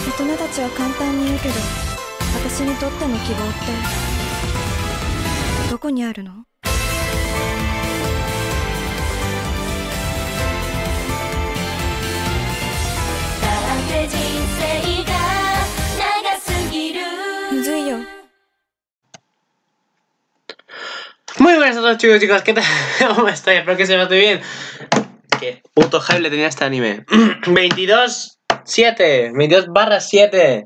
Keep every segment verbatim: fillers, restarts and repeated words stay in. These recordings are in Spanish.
大人たちは簡単に言うけど、私にとっての希望ってどこにあるの？むずいよ。 Muy buenas a todos, chicos y chicas, ¿qué tal? ¿Cómo estáis? Espero que se me esté bien. Qué puto hype le tenía este anime. veintidós siete, veintidós barra siete.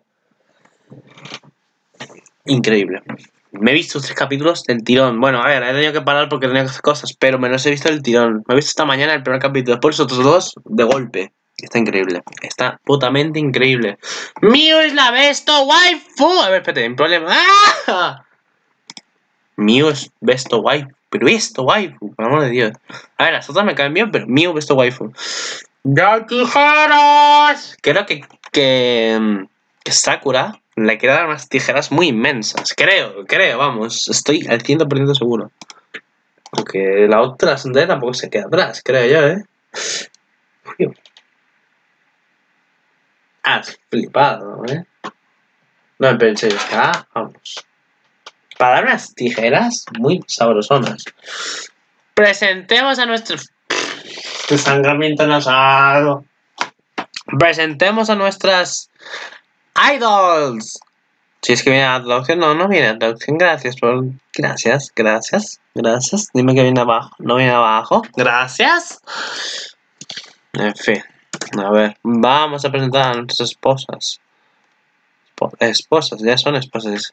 Increíble. Me he visto tres capítulos del tirón. Bueno, a ver, he tenido que parar porque tenía que hacer cosas, pero me los he visto del tirón. Me he visto esta mañana el primer capítulo, después los otros dos de golpe. Está increíble. Está putamente increíble. ¡Miu es la besto waifu! A ver, espérate, un problema. ¡Ah! Miu es besto waifu. Pero besto waifu, por amor de Dios. A ver, las otras me caen bien, pero Miu besto waifu. ¡Ya tijeras! Creo que, que, que Sakura le quiere dar unas tijeras muy inmensas. Creo, creo, vamos. Estoy al cien por ciento seguro. Porque la otra Sandra tampoco se queda atrás, creo yo, ¿eh? Uy. Has flipado, ¿eh? No me pensé, ah, vamos. Para dar unas tijeras muy sabrosonas. Presentemos a nuestros... Desangramiento nasal. Presentemos a nuestras... idols. Si es que viene la traducción, no, no viene la traducción. Gracias por... Gracias, gracias, gracias. Dime que viene abajo. No viene abajo. Gracias. En fin. A ver, vamos a presentar a nuestras esposas. Esposas, ya son esposas.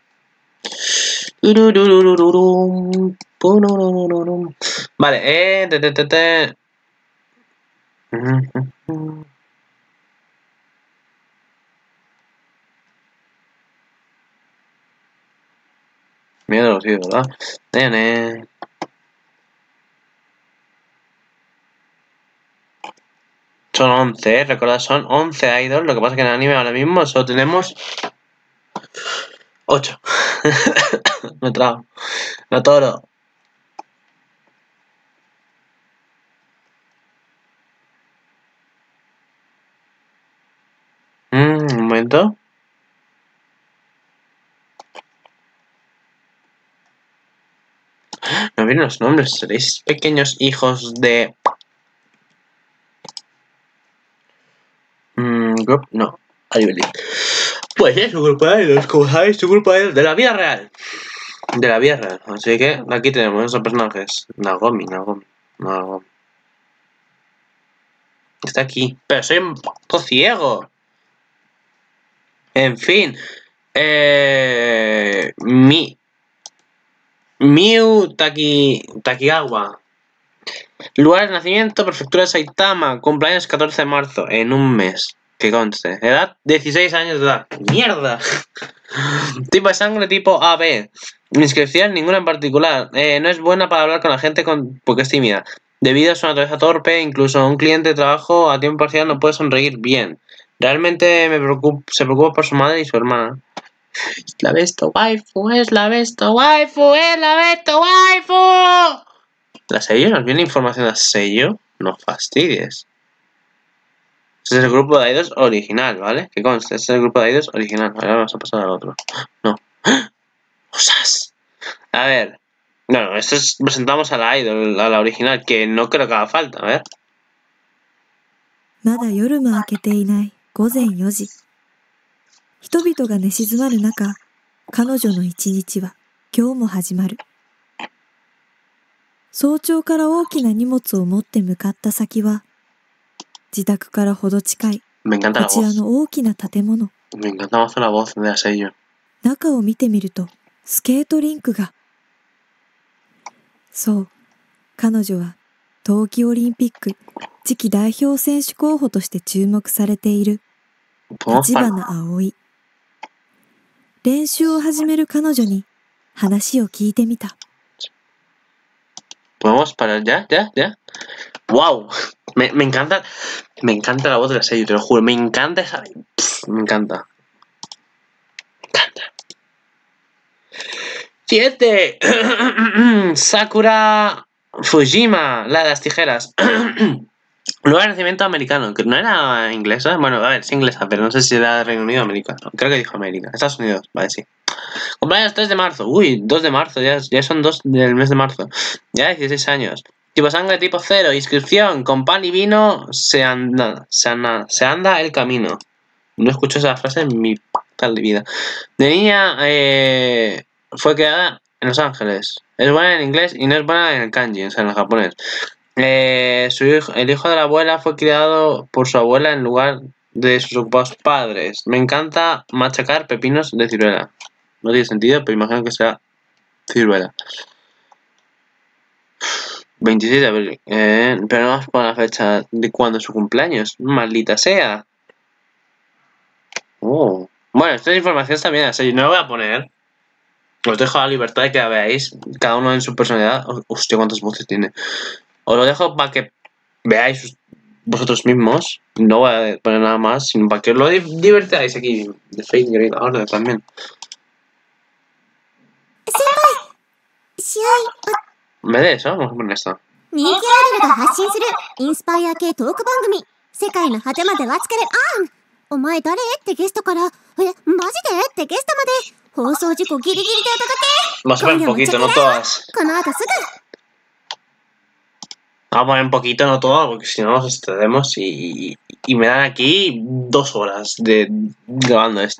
Vale, eh, te, te, te, te. Miedo, sí, ¿verdad? Nene. Son once, ¿eh? Recordad, son once idols. Lo que pasa es que en el anime ahora mismo solo tenemos ocho. Me trago. No toro. Mm, un momento. No vienen los nombres. Seréis pequeños hijos de... Mm, group, no. Ayuli. Pues es un grupo de idols, como sabéis, un grupo de idols de la vida real. De la vida real. Así que aquí tenemos esos personajes. Nagomi, Nagomi, Nagomi. Está aquí. Pero soy un poco ciego. En fin. Eh... Mi... Miu Taki... Takigawa. Lugar de nacimiento, prefectura de Saitama. Cumpleaños catorce de marzo. En un mes. Que conste. Edad, dieciséis años de edad. ¡Mierda! Tipo de sangre tipo A B. Inscripción, ninguna en particular. Eh, no es buena para hablar con la gente con... porque es tímida. Debido a su naturaleza torpe, incluso un cliente de trabajo a tiempo parcial no puede sonreír bien. Realmente me preocupa, se preocupa por su madre y su hermana. Es la besto waifu, es la besto waifu, es la besto waifu. ¿La sello? ¿Nos viene información a sello? No fastidies. Este es el grupo de idols original, ¿vale? Que conste, este es el grupo de idols original. Ahora vamos a pasar al otro. No. ¡Osas! A ver. Bueno, esto es... presentamos a la idol, a la original, que no creo que haga falta, a ver. まだ夜も明けていない午前よじ。人々が寝静まる中、彼女の一日は今日も始まる。早朝から大きな荷物を持って向かった先は、自宅からほど近いこちらの大きな建物。中を見てみると、スケートリンクが。そう、彼女は冬季オリンピック次期代表選手候補として注目されている立花葵。練習を始める彼女に話を聞いてみた。 Podemos parar ya, ya, ya. ¡Wow! Me, me encanta, me encanta la voz de la serie, te lo juro. Me encanta esa. Pff, me encanta. Me encanta. Siete. Sakura Fujima, la de las tijeras. Lugar de nacimiento americano, que no era inglesa. Bueno, a ver, es inglesa, pero no sé si era de Reino Unido o americano. Creo que dijo América. Estados Unidos, vale, sí. Cumpleaños tres de marzo. Uy, dos de marzo, ya, ya son dos del mes de marzo. Ya dieciséis años. Tipo sangre, tipo cero. Inscripción, con pan y vino se anda, se anda, se anda el camino. No escucho esa frase en mi tal de vida. De niña eh, fue creada en Los Ángeles. Es buena en inglés y no es buena en el kanji, o sea, en el japonés. Eh, su hijo, el hijo de la abuela fue criado por su abuela en lugar de sus ocupados padres. Me encanta machacar pepinos de ciruela. No tiene sentido, pero imagino que sea ciruela. veintiséis de abril. Eh, pero no vamos a poner la fecha de cuando es su cumpleaños. Maldita sea. Oh. Bueno, esta información también así. No lo voy a poner. Os dejo la libertad de que la veáis. Cada uno en su personalidad. Hostia, cuántas voces tiene. Os lo dejo para que veáis vosotros mismos. No voy a poner nada más, sino para que os lo divertáis aquí. De Fate Great Order también. En vez de eso, vamos a poner esto. 人気アイドルが発信するインスパイア系トーク番組世界の果てまではつけるあんお前誰ってゲストからえマジでってゲストまで放送事故ギリギリでお届け Vamos a poner un poquito, no todas. この後すぐ Vamos a poner un poquito, no todas, porque si no nos excedemos y, y me dan aquí dos horas de grabando esto.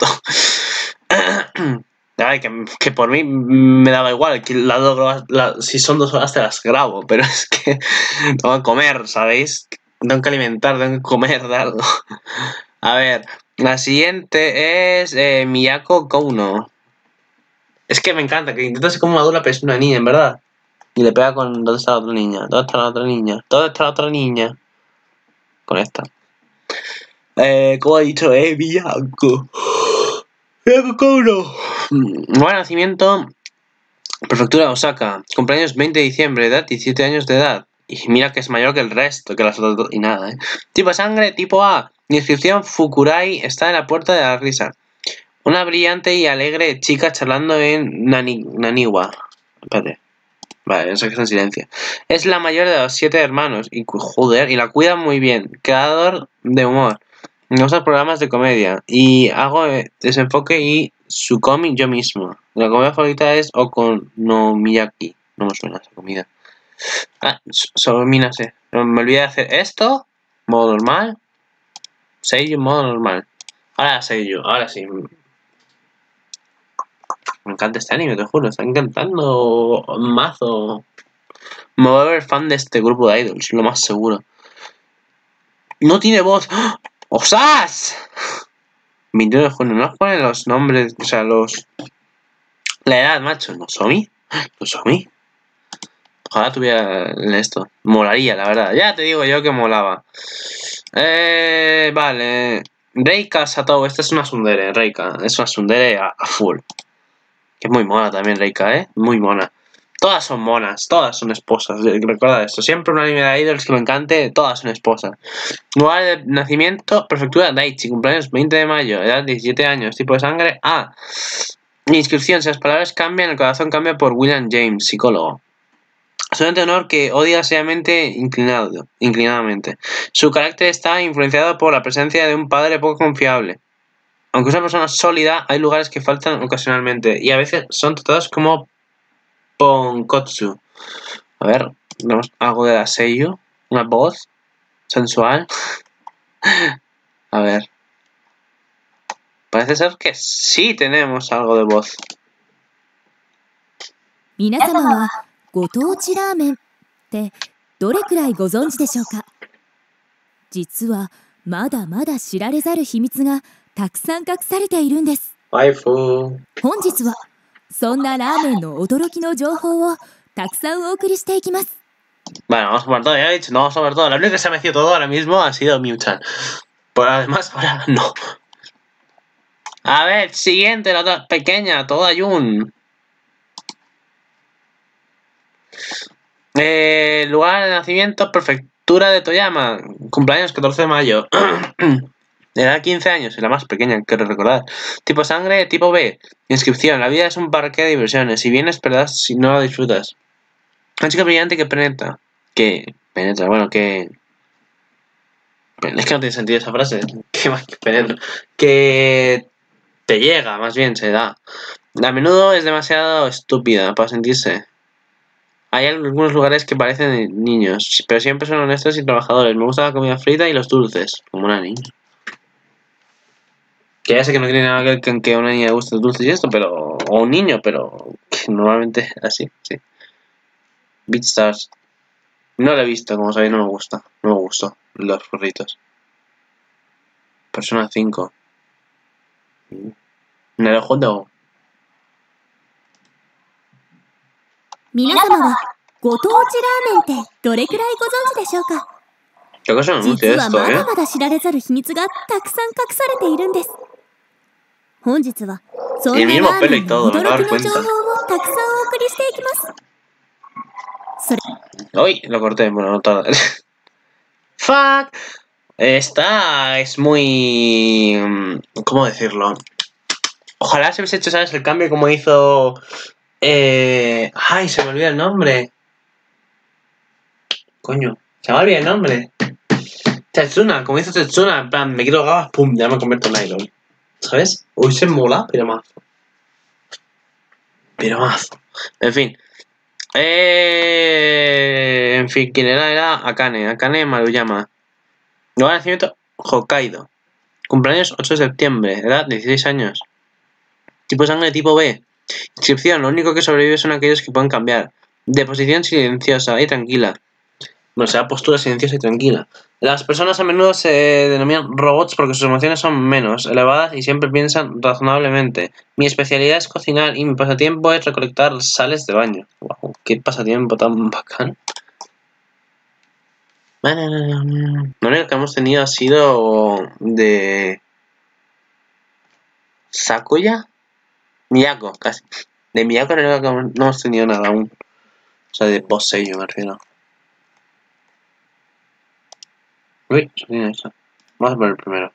Ay, que, que por mí me daba igual, que la, la, la, si son dos horas te las grabo, pero es que tengo que comer, ¿sabéis? Tengo que alimentar, tengo que comer de algo. A ver, la siguiente es eh, Miyako Kouno. Es que me encanta, que intenta ser como madura, pero es una niña, en verdad. Y le pega con... ¿Dónde está la otra niña? ¿Dónde está la otra niña? ¿Dónde está la otra niña? Con esta. Eh, como ha dicho, eh, Miyako. Miyako Kouno. Buen nacimiento. Prefectura de Osaka. Cumpleaños veinte de diciembre. Edad diecisiete años de edad. Y mira que es mayor que el resto, que las otras dos. Y nada, eh. Tipo sangre, tipo A. Inscripción Fukurai está en la puerta de la risa. Una brillante y alegre chica charlando en Nani, Naniwa. Espérate. Vale, no sé qué está en silencio. Es la mayor de los siete hermanos. Y joder, y la cuida muy bien. Creador de humor. Me gustan programas de comedia. Y hago desenfoque y su cómic yo mismo. La comida favorita es Okonomiyaki. No me suena esa comida. Ah, solo mina sé. Me olvidé de hacer esto. Modo normal. Seiyu, modo normal. Ahora Seiyu, ahora sí. Me encanta este anime, te juro. Está encantando mazo. Me voy a ver fan de este grupo de idols, lo más seguro. No tiene voz. ¡Osas! veintiuno de junio. No ponen los nombres, o sea, los... La edad, macho. ¿Nozomi? ¿Nozomi? Ojalá tuviera esto. Molaría, la verdad. Ya te digo yo que molaba. Eh, vale. Reika Satou. Esta es una tsundere, Reika. Es una tsundere a, a full. Que es muy mona también, Reika, ¿eh? Muy mona. Todas son monas, todas son esposas. Recuerda esto. Siempre un anime de idols que me encante, todas son esposas. Lugar de nacimiento, prefectura Daichi. Cumpleaños veinte de mayo. Edad diecisiete años. Tipo de sangre A. Inscripción. Si las palabras cambian, el corazón cambia por William James, psicólogo. Estudiante de honor que odia seriamente inclinado, inclinadamente. Su carácter está influenciado por la presencia de un padre poco confiable. Aunque es una persona sólida, hay lugares que faltan ocasionalmente y a veces son tratados como ponkotsu. A ver, vemos algo de la Seiyu. Una voz sensual. A ver. Parece ser que sí tenemos algo de voz. 皆様はご当地ラーメンってどれくらいご存知でしょうか。実はまだまだ知られざる秘密がたくさん隠されているんです。 Waifu. 本日はそんなラーメンの驚きの情報をたくさんお送りしていきます。 Bueno, vamos a ver todo, ya he dicho, no vamos a ver todo. La única que se ha metido todo ahora mismo ha sido Miu-chan. Pero además, ahora no. A ver, siguiente, la otra pequeña, toda Yun. Eh, lugar de nacimiento, prefectura de Toyama. Cumpleaños catorce de mayo. Edad quince años, y la más pequeña, quiero recordar. Tipo sangre, tipo B. Inscripción, la vida es un parque de diversiones. Si vienes, perderás si no la disfrutas. Una chica brillante que penetra. Que penetra, bueno, que... Es que no tiene sentido esa frase. ¿Qué más que penetro? Que te llega, más bien, se da. A menudo es demasiado estúpida para sentirse. Hay algunos lugares que parecen niños, pero siempre son honestos y trabajadores. Me gusta la comida frita y los dulces, como una niña. Que ya sé que no tiene nada que ver con que a una niña le guste los dulces y esto, pero... O un niño, pero... Que normalmente así, sí. BeatStars. No lo he visto, como sabéis, no me gusta. No me gustó los burritos. Persona cinco. Naruhodo. 皆様はご当地ラーメンってどれくらいご存知でしょうか。 Creo que es un anuncio 実は esto, ま ¿eh? だまだ知られざる秘密がたくさん隠されているんです。本日はそんなラーメンの驚きの情報をたくさんお送りしていきます。それ Uy, lo corté, bueno, no tarda. Fuck. Esta es muy... ¿Cómo decirlo? Ojalá se hubiese hecho, ¿sabes? El cambio como hizo... Eh... Ay, se me olvida el nombre. Coño, se me olvida el nombre. Tetsuna, como hizo Tetsuna, en plan, me quito gafas, pum, ya me convierto en Idol. ¿Sabes? Uy, se mola, pero más. Pero más. En fin. Eh... En fin, ¿quién era? Era Akane, Akane Maruyama. Lugar de nacimiento, Hokkaido. Cumpleaños ocho de septiembre, edad dieciséis años. Tipo de sangre tipo B. Inscripción, lo único que sobrevive son aquellos que pueden cambiar. De posición silenciosa y tranquila. Bueno, sea postura silenciosa y tranquila. Las personas a menudo se denominan robots porque sus emociones son menos elevadas y siempre piensan razonablemente. Mi especialidad es cocinar y mi pasatiempo es recolectar sales de baño. Wow, qué pasatiempo tan bacán. Lo único que hemos tenido ha sido de Sakuya, Miyako, casi. De Miyako no hemos tenido nada aún. O sea, de Posei yo me refiero. Uy, eso tiene eso. Vamos a por el primero.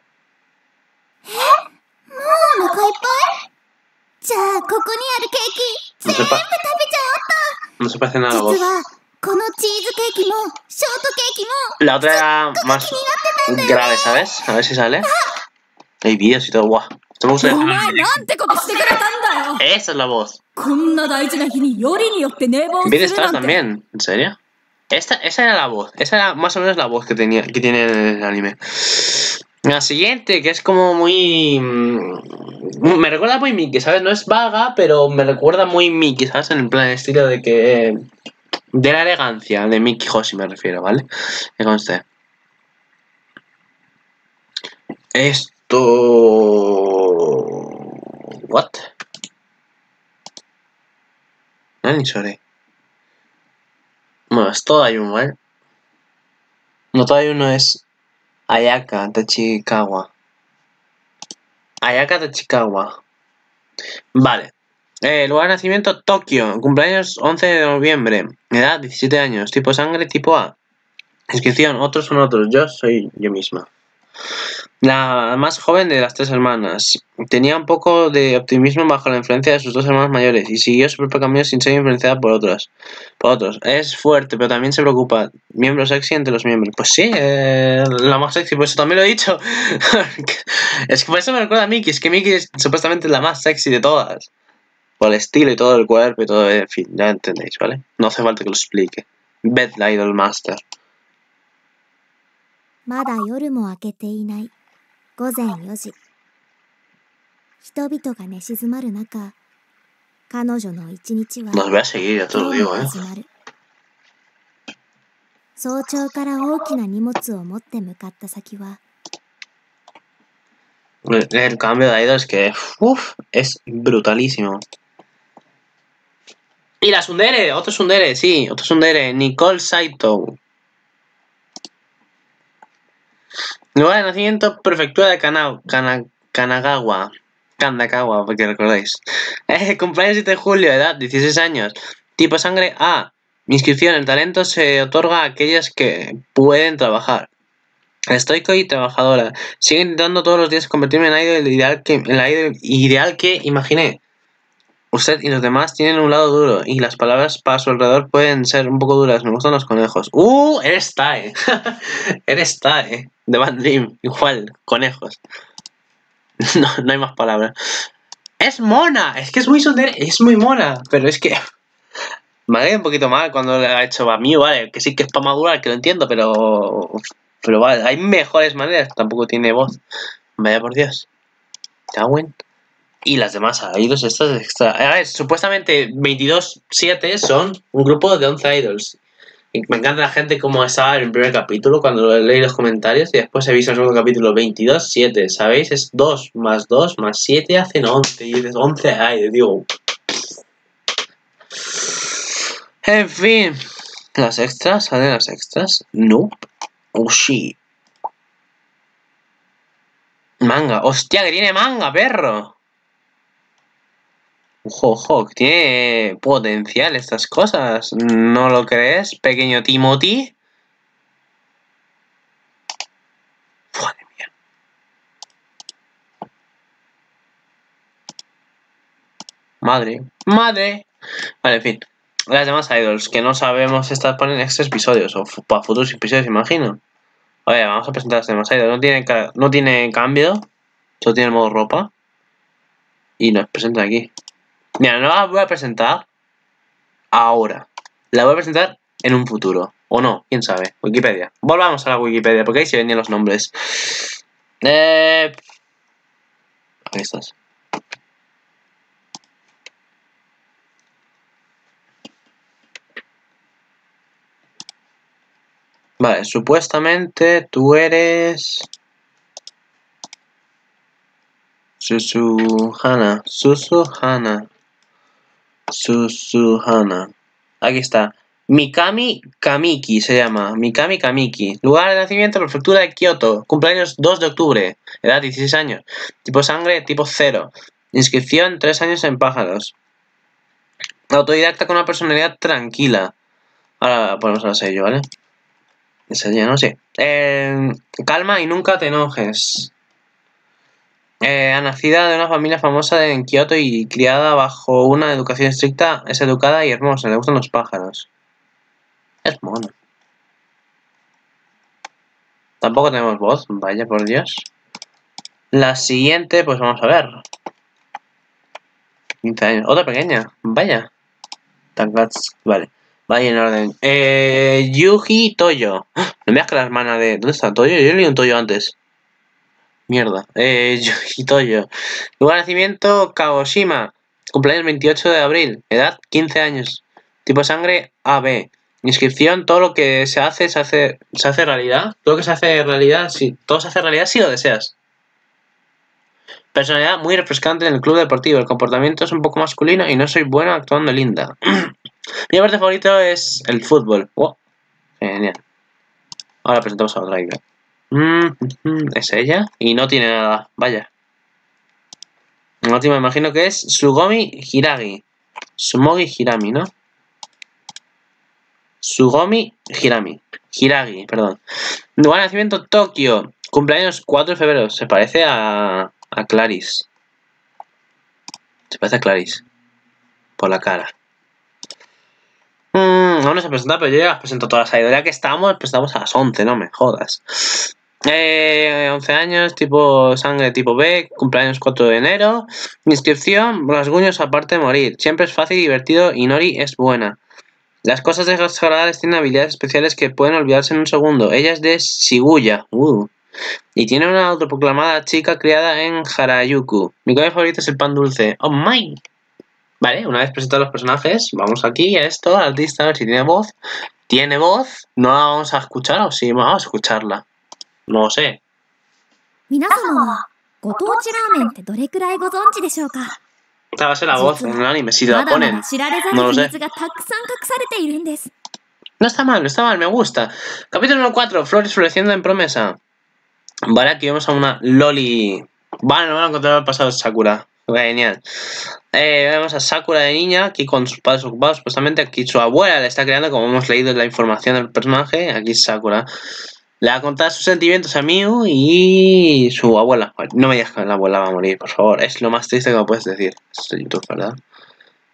もうお腹いっぱい。じゃあここにあるケーキ No 全 se, 部 pa 食べちゃおう no se parece nada a と。 vos. 実はこのチーズケーキもショートケーキも La otra era más grave, ¿sabes? A ver si sale. Hay vídeos y todo, guau. Esto me gusta. お前なんてことしてくれたんだよ。 Esa es la voz. こんな大事な日によりによって寝坊す Bien る estás なんて。 también, ¿en serio? Esta, esa era la voz, esa era más o menos la voz que tenía, que tiene el anime. La siguiente, que es como muy... mm, me recuerda muy Mickey, ¿sabes? No es vaga, pero me recuerda muy Mickey, ¿sabes? En el plan de estilo de que... De la elegancia, de Mickey Hoshi me refiero, ¿vale? Que conste. Esto... ¿What? Nani Sore. Bueno, es todo hay uno, ¿eh? No, todo hay uno es Ayaka Tachikawa. Ayaka Tachikawa. Vale. Eh, lugar de nacimiento, Tokio. Cumpleaños once de noviembre. Edad, diecisiete años. Tipo sangre, tipo A. Inscripción, otros son otros. Yo soy yo misma. La más joven de las tres hermanas. Tenía un poco de optimismo bajo la influencia de sus dos hermanos mayores y siguió su propio camino sin ser influenciada por otros. Por otros. Es fuerte, pero también se preocupa. Miembro sexy entre los miembros. Pues sí, eh, la más sexy, por eso también lo he dicho. Es que por eso me recuerda a Miki. Es que Miki es supuestamente la más sexy de todas. Por el estilo y todo el cuerpo y todo, en fin, ya entendéis, ¿vale? No hace falta que lo explique. Beth la Idol Master. まだ夜も明けていない午前よじ。人々が寝静まる中、彼女の一日は Nos voy a seguir, ya te lo 今日 digo, も ¿eh? 始まる。早朝から大きな荷物を持って向かった先は El, el cambio de Idol es que, uff, es brutalísimo. Y la Sundere, otro Sundere, sí, otro Sundere, Nicole Saito. Lugar de nacimiento, prefectura de Kana, Kana, Kanagawa. Kandakawa, porque recordáis. Eh, cumpleaños siete de julio, edad dieciséis años. Tipo sangre A. Inscripción, el talento se otorga a aquellas que pueden trabajar. Estoico y trabajadora. Sigo intentando todos los días convertirme en idol, el ideal que, en la idol ideal que imaginé. Usted y los demás tienen un lado duro y las palabras para su alrededor pueden ser un poco duras. Me gustan los conejos. ¡Uh! Eres Tae. Eres Tae. de Bad Dream, igual, conejos. No, no hay más palabras. Es mona, es que es muy sondera, es muy mona, pero es que me ha ido un poquito mal cuando le ha hecho a mí, vale, que sí que es para madurar, que lo entiendo, pero pero vale, hay mejores maneras, tampoco tiene voz. Vaya por Dios. Cawen. Y las demás idols, estas extra. A ver, supuestamente veintidós siete son un grupo de once idols. Y me encanta la gente como estaba en el primer capítulo cuando leí los comentarios y después he visto el segundo capítulo veintidós siete, ¿sabéis? Es dos más dos más siete hacen once y dices once idols, digo. En fin, las extras, ¿salen las extras? No. Oh shit. Manga, hostia, que tiene manga, perro. Ojo, ojo, que tiene potencial estas cosas. ¿No lo crees, pequeño Timothy? Madre mía. Madre, madre. Vale, en fin. Las demás idols, que no sabemos si estas ponen extra episodios o para futuros episodios, imagino. Oye, vamos a presentar las demás idols. No tiene, no tiene cambio, solo tiene modo ropa. Y nos presentan aquí. Mira, no la voy a presentar ahora. La voy a presentar en un futuro. O no, quién sabe. Wikipedia. Volvamos a la Wikipedia, porque ahí se venían los nombres. Eh... Ahí estás. Vale, supuestamente tú eres... Susuhana. Susuhana. Susuhana. Aquí está. Mikami Kamiki se llama. Mikami Kamiki. Lugar de nacimiento, prefectura de Kioto. Cumpleaños dos de octubre. Edad dieciséis años. Tipo sangre, tipo cero. Inscripción tres años en pájaros. Autodidacta con una personalidad tranquila. Ahora ponemos el sello, ¿vale? El sello, no sé. Eh, calma y nunca te enojes. Eh, nacida de una familia famosa en Kioto y criada bajo una educación estricta, es educada y hermosa, le gustan los pájaros. Es mono. Tampoco tenemos voz, vaya por Dios. La siguiente, pues vamos a ver. quince años. Otra pequeña, vaya. Vale, vaya en orden. Eh, Yuji Toyo. No me digas que la hermana de... ¿Dónde está Toyo? Yo leí un Toyo antes. Mierda. Eh, Yuji Toyo. Lugar de nacimiento, Kagoshima. Cumpleaños veintiocho de abril. Edad, quince años. Tipo sangre, A B. Inscripción, todo lo que se hace, se hace, se hace realidad. Todo lo que se hace realidad, sí. Todo se hace realidad si lo deseas. Personalidad muy refrescante en el club deportivo. El comportamiento es un poco masculino y no soy bueno actuando linda. Mi parte favorito es el fútbol. Oh, genial. Ahora presentamos a otra idol. Mm, mm, es ella. Y no tiene nada. Vaya. La última me imagino que es Sugomi Hiragi. Sumogi Hirami, ¿no? Sugomi Hirami. Hiragi, perdón. Lugar de nacimiento, Tokio. Cumpleaños cuatro de febrero. Se parece a... a Clarice. Se parece a Clarice. Por la cara. Mmm, no nos he presentado, pero yo ya las presento todas. Ya que estamos, presentamos a las once, no me jodas. Eh, once años, tipo sangre tipo B, cumpleaños cuatro de enero. Inscripción, rasguños aparte de morir. Siempre es fácil y divertido y Nori es buena. Las cosas desagradables tienen habilidades especiales que pueden olvidarse en un segundo. Ella es de Shibuya. Uh. Y tiene una autoproclamada chica criada en Harajuku. Mi comida favorita es el pan dulce. ¡Oh, my! Vale, una vez presentados los personajes, vamos aquí a esto, al artista, a ver si tiene voz. ¿Tiene voz? ¿No la vamos a escuchar o sí? Vamos a escucharla. No lo sé. Esta va a ser la voz en el anime, si la ponen. No lo sé. No está mal, no está mal, me gusta. Capítulo número cuatro, Flores floreciendo en promesa. Vale, aquí vemos a una Loli. Vale, no van a encontrar el pasado de Sakura. Genial. Eh, vemos a Sakura de niña, aquí con sus padres ocupados. Supuestamente aquí su abuela le está creando, como hemos leído la información del personaje. Aquí Sakura le va a contar sus sentimientos a Miu y su abuela. No me digas que la abuela va a morir, por favor. Es lo más triste que me puedes decir. Esto es YouTube, ¿verdad?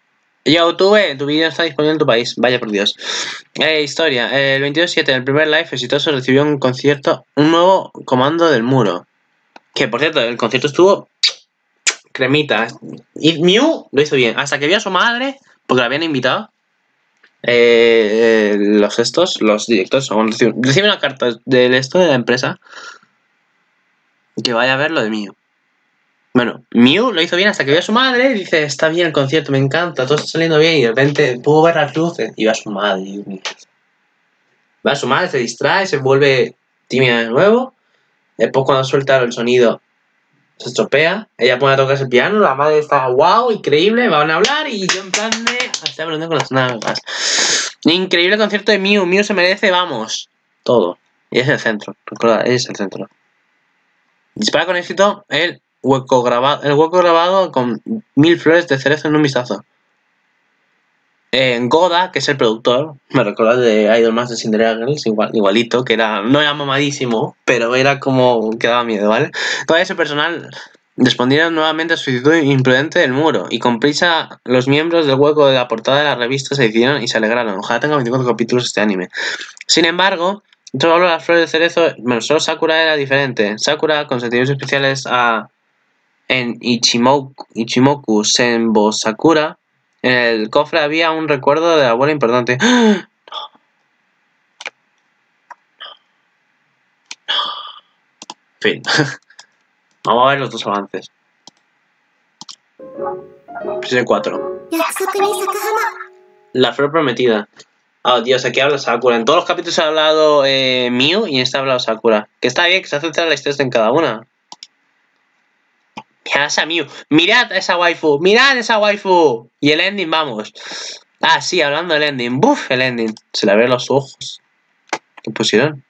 YouTube, tu vídeo está disponible en tu país. Vaya por Dios. Eh, historia. El veintidós siete, el primer live exitoso, recibió un concierto, un nuevo comando del muro. Que, por cierto, el concierto estuvo cremita. Y Mew lo hizo bien. Hasta que vio a su madre, porque la habían invitado. Eh, los estos, los directores, bueno, reciben, reciben una carta del esto de la empresa que vaya a ver lo de Mew. Bueno, Mew lo hizo bien hasta que vio a su madre y dice, está bien el concierto, me encanta, todo está saliendo bien, y de repente pudo ver las luces y va a su madre. Y va a su madre, se distrae, se vuelve tímida de nuevo. Después cuando suelta el sonido se estropea, ella pone a tocar el piano, la madre está wow, increíble, van a hablar y yo en plan de... Estoy hablando con las nalgas. Increíble concierto de Mew, Mew se merece, vamos, todo. Y es el centro, recuerda, es el centro. Dispara con éxito el hueco grabado, el hueco grabado con mil flores de cerezo en un vistazo. Eh, Goda, que es el productor, me recuerda de Idol Master Cinderella Girls, igual, igualito, que era, no era mamadísimo, pero era como que daba miedo, ¿vale? Todo ese personal respondieron nuevamente a su actitud imprudente del muro, y con prisa los miembros del hueco de la portada de la revista se decidieron y se alegraron. Ojalá tenga veinticuatro capítulos este anime. Sin embargo, solo las flores de cerezo, bueno, solo Sakura era diferente. Sakura, con sentimientos especiales a en Ichimoku, Ichimoku Senbo Sakura, en el cofre había un recuerdo de la abuela importante. ¡No! ¡No! ¡No! Fin. Vamos a ver los dos avances. Episodio cuatro. La flor prometida. Oh Dios, aquí habla Sakura. En todos los capítulos ha hablado eh, Mew y en este ha hablado Sakura. Que está bien, que se hace la historia en cada una. Mirad a esa Mew. Mirad a esa waifu. Mirad a esa waifu. Y el ending, vamos. Ah, sí, hablando del ending. Buf, el ending. Se le ven los ojos. ¿Qué pusieron?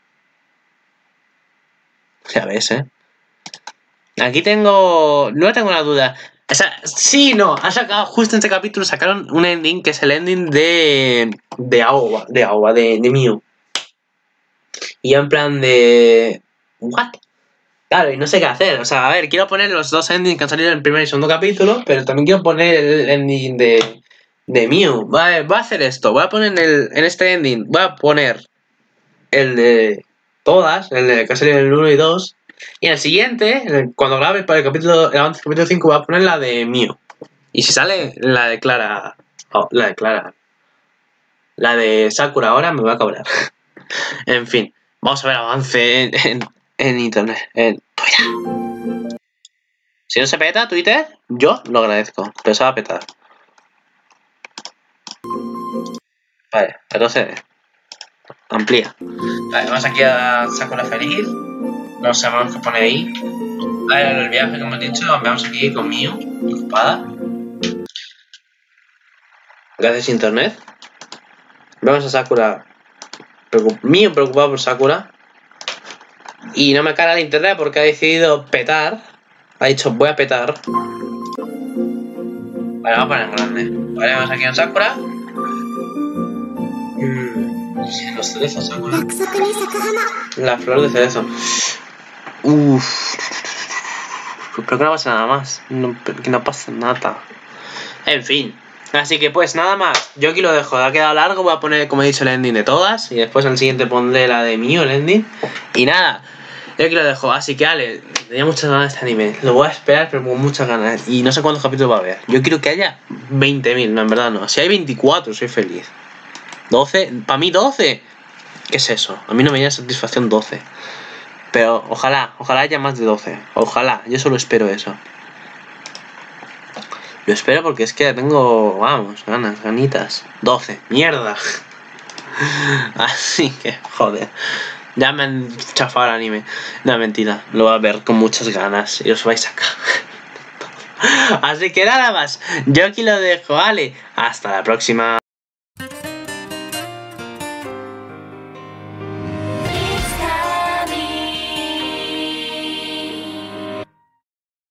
Ya ves, eh. Aquí tengo... No tengo una duda. O sea, sí, no. Ha sacado, justo en este capítulo sacaron un ending que es el ending de... De Aoba. De Aoba, de, de Mew. Y yo en plan de... ¿What? Claro, y no sé qué hacer. O sea, a ver, quiero poner los dos endings que han salido en el primer y segundo capítulo, pero también quiero poner el ending de... De Mew. Voy a, voy a hacer esto. Voy a poner en, el, en este ending... Voy a poner... El de... Todas. El de que ha salido en el uno y dos... Y en el siguiente, cuando grabe para el capítulo, el avance del capítulo cinco, voy a poner la de Mew. Y si sale la de Clara, oh, la de Clara, la de Sakura ahora, me voy a cabrear. En fin, vamos a ver avance en, en, en internet, en Twitter. Si no se peta Twitter, yo lo agradezco, pero se va a petar. Vale, entonces, amplía. Vale, vamos aquí a Sakura feliz. No sabemos qué pone ahí. A ver, el viaje que hemos dicho, vamos aquí con Mew, ocupada. Gracias internet. Vemos a Sakura. Preocup Mew preocupado por Sakura. Y no me carga el internet porque ha decidido petar. Ha dicho voy a petar. Vale, vamos a poner en grande. Vale, vamos aquí con Sakura. Mm, los cerezos, Sakura. La flor de cerezo. Uff, creo que no pasa nada más, no, que no pasa nada. En fin, así que pues nada más. Yo aquí lo dejo, ha quedado largo. Voy a poner, como he dicho, el ending de todas. Y después en el siguiente pondré la de Mew, el ending. Y nada, yo aquí lo dejo. Así que Ale, tenía muchas ganas de este anime. Lo voy a esperar, pero con muchas ganas. Y no sé cuántos capítulos va a haber. Yo quiero que haya veinte mil, no, en verdad no. Si hay veinticuatro, soy feliz. doce, para mí doce. ¿Qué es eso? A mí no me llena satisfacción doce. Pero ojalá, ojalá haya más de doce. Ojalá, yo solo espero eso. Lo espero porque es que tengo, vamos, ganas, ganitas. doce, mierda. Así que, joder. Ya me han chafado el anime. No, mentira, lo voy a ver con muchas ganas y os vais acá. Así que nada más, yo aquí lo dejo, vale. Hasta la próxima.